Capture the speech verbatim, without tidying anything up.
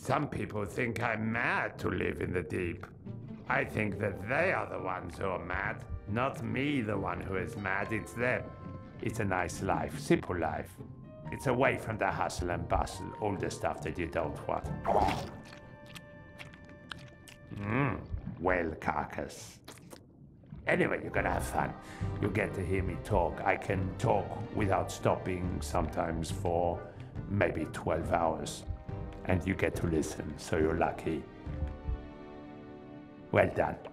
Some people think I'm mad to live in the deep. I think that they are the ones who are mad. Not me, the one who is mad, it's them. It's a nice life, simple life. It's away from the hustle and bustle, all the stuff that you don't want. Mmm, whale carcass. Anyway, you're gonna have fun. You get to hear me talk. I can talk without stopping, sometimes for maybe twelve hours. And you get to listen, so you're lucky. Well done.